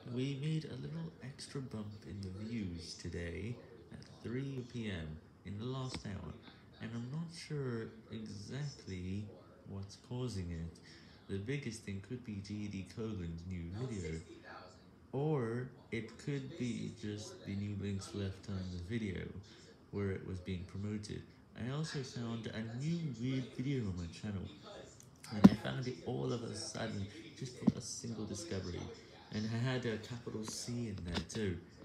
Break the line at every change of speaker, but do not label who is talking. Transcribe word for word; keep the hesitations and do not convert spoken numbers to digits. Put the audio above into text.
We made a little extra bump in the views today at three p m in the last hour, and I'm not sure exactly what's causing it. The biggest thing could be G D Cogan's new video, or it could be just the new links left on the video where it was being promoted. I also found a new weird video on my channel, and I found it all of a sudden just for a single discovery, and I had a capital C in there too.